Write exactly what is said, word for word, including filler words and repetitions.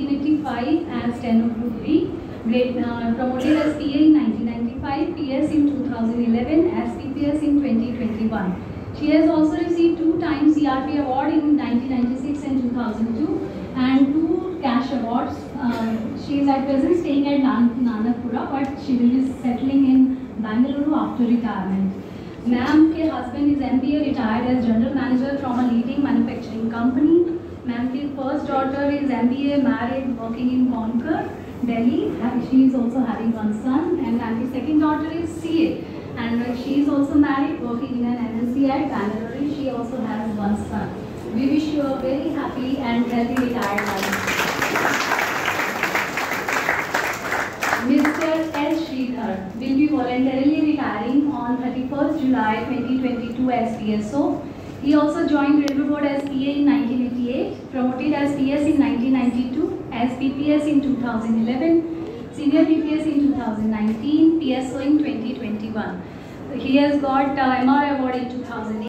nineteen eighty-five as Steno Group B, grade, uh, promoted as P A in nineteen ninety-five, P S in two thousand eleven, as P P S in twenty twenty-one. She has also received two times C R P award in nineteen ninety-six and two thousand two, and two cash awards. Uh, she is at present staying at Nan Nanakpura, but she will be settling in Bangalore after retirement. Ma'am के husband is M B A retired as general manager from a leading manufacturing company. Ma'am की first daughter is M B A married working in Concord, Delhi. She is also having one son, and ma'am की second daughter is C A, and she is also married working in an M N C at Bangalore. She also has one son. We wish you a very happy and healthy retired life. Mister S. Sridhar will be voluntarily retiring on thirty-first July twenty twenty-two as P S O. He also joined Railway Board as P A in nineteen eighty-eight, promoted as P S in nineteen ninety-two, as P P S in two thousand eleven, Senior P P S in two thousand nineteen, P S O in twenty twenty-one. He has got uh, M R award in two thousand eight.